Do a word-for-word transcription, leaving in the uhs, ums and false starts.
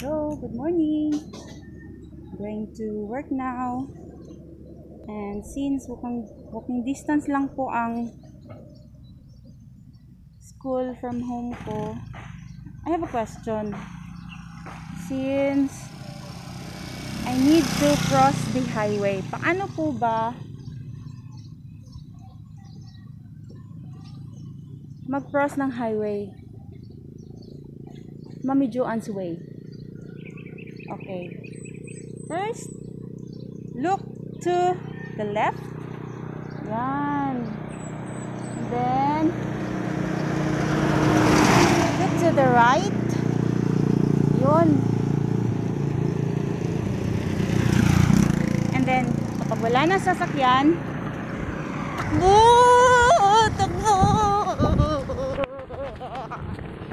Hello, good morning. Going to work now. And since walking, walking distance lang po ang school from home ko, I have a question. Since I need to cross the highway, paano po ba mag-cross ng highway? Mami Joanne's way. Okay. First, look to the left. Yan. And then, look to the right. Yun. And then, kapag wala na sasakyan, takbo! Takbo!